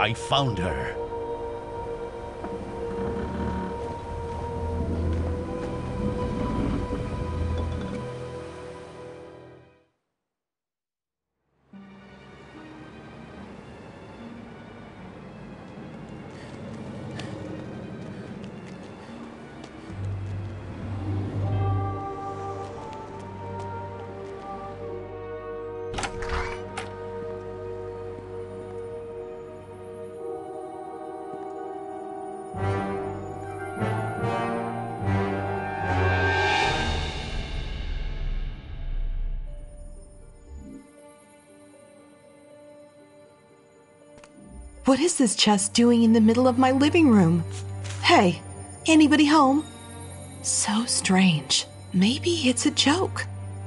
I found her. What is this chest doing in the middle of my living room? Hey, anybody home? So strange. Maybe it's a joke.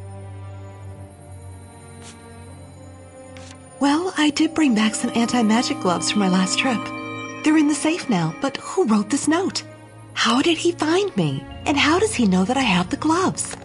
Well, I did bring back some anti-magic gloves from my last trip. They're in the safe now, but who wrote this note? How did he find me? And how does he know that I have the gloves?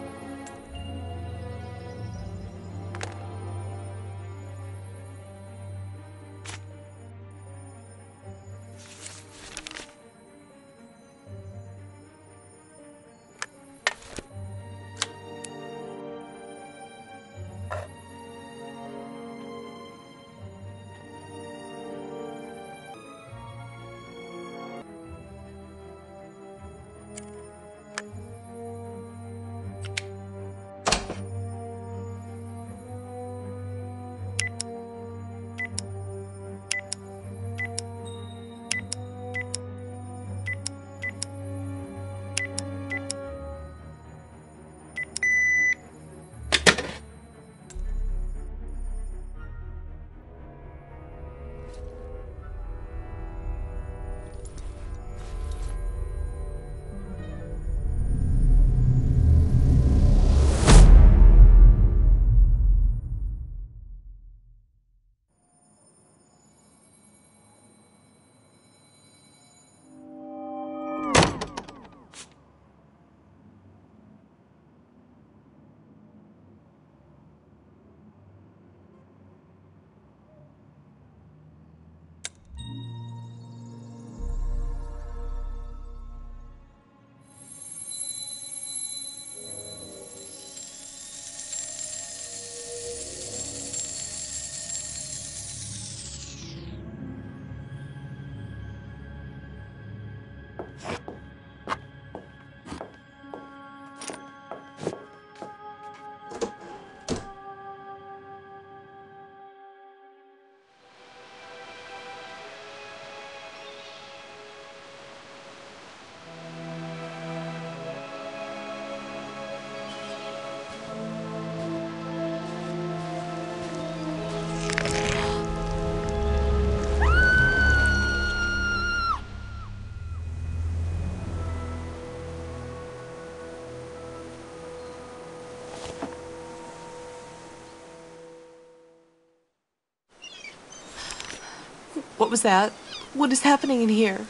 What was that? What is happening in here?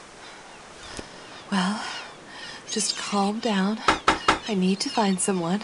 Well, just calm down. I need to find someone.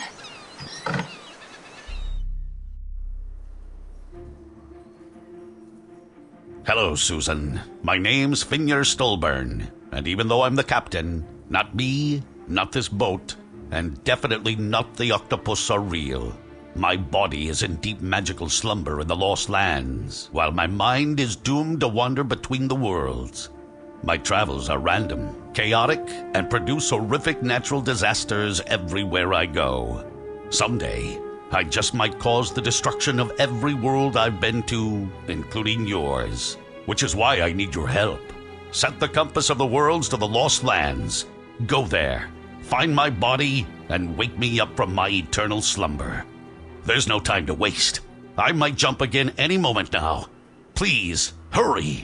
Hello, Susan. My name's Finger Stolburn, and even though I'm the captain, not me, not this boat, and definitely not the octopus are real. My body is in deep magical slumber in the Lost Lands, while my mind is doomed to wander between the worlds. My travels are random, chaotic, and produce horrific natural disasters everywhere I go. Someday, I just might cause the destruction of every world I've been to, including yours. Which is why I need your help. Set the compass of the worlds to the Lost Lands. Go there, find my body, and wake me up from my eternal slumber. There's no time to waste. I might jump again any moment now. Please, hurry!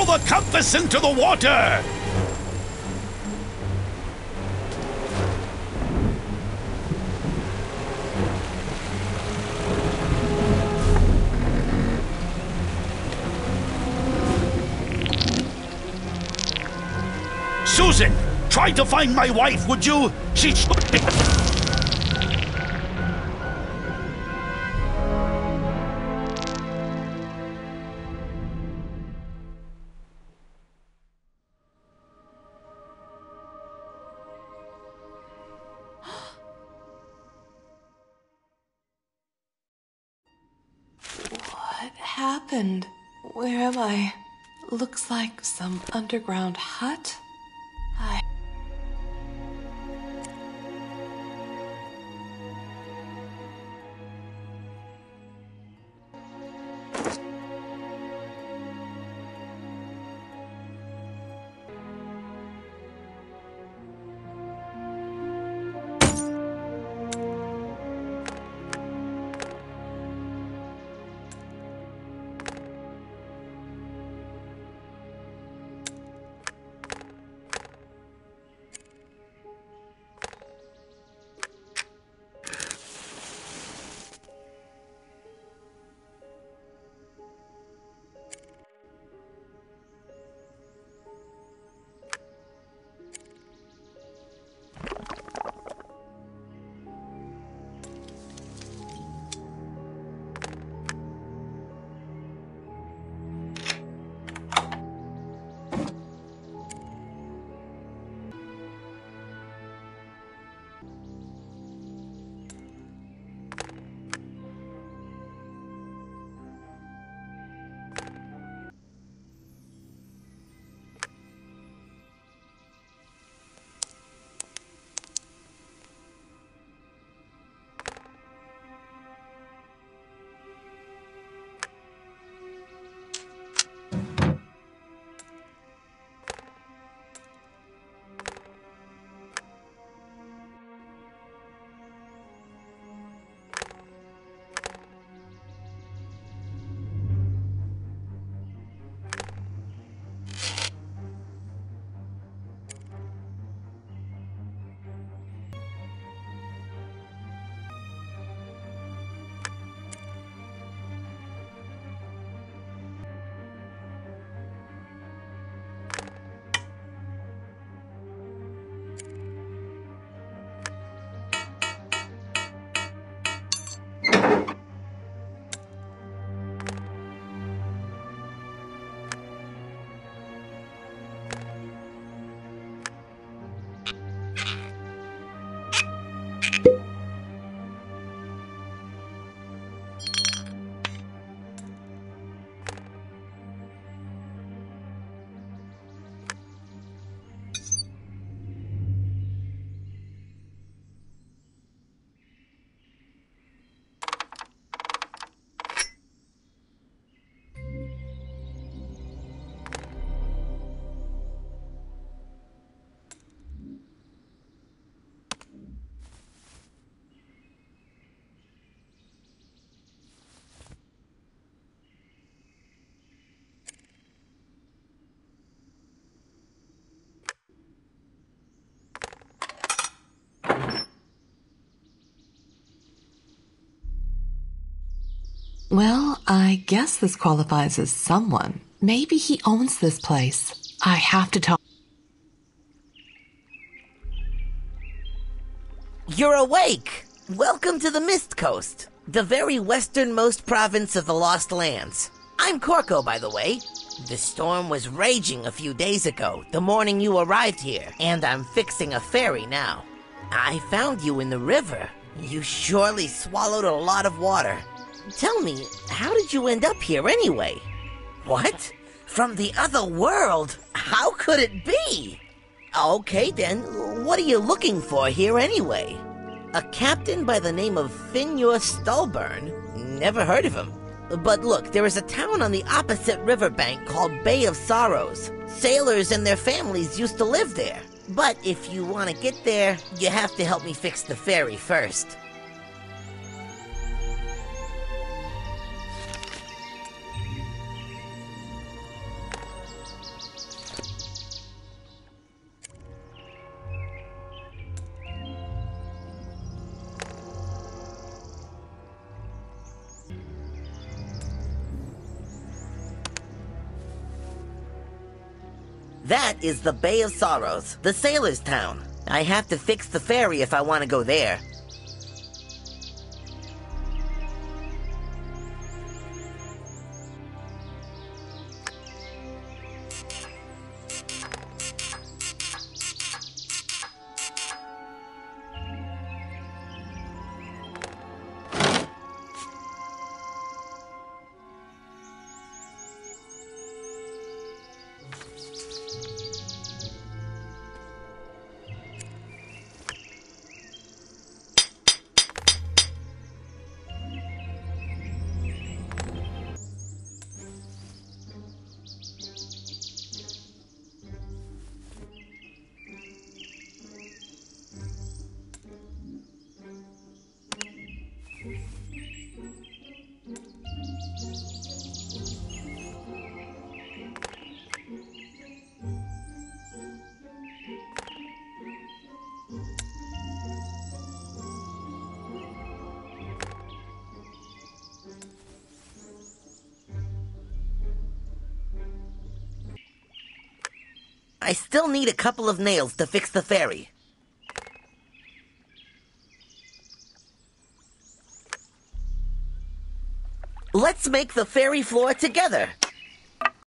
Throw the compass into the water! Susan, try to find my wife, would you? She should be... What happened? Where am I? Looks like some underground hut. Well, I guess this qualifies as someone. Maybe he owns this place. I have to talk. You're awake! Welcome to the Mist Coast, the very westernmost province of the Lost Lands. I'm Corco, by the way. The storm was raging a few days ago, the morning you arrived here, and I'm fixing a ferry now. I found you in the river. You surely swallowed a lot of water. Tell me, how did you end up here anyway? What? From the other world? How could it be? Okay then, what are you looking for here anyway? A captain by the name of Finyor Stolburn? Never heard of him. But look, there is a town on the opposite riverbank called Bay of Sorrows. Sailors and their families used to live there. But if you want to get there, you have to help me fix the ferry first. That is the Bay of Sorrows, the sailor's town. I have to fix the ferry if I want to go there. I still need a couple of nails to fix the ferry. Let's make the ferry floor together.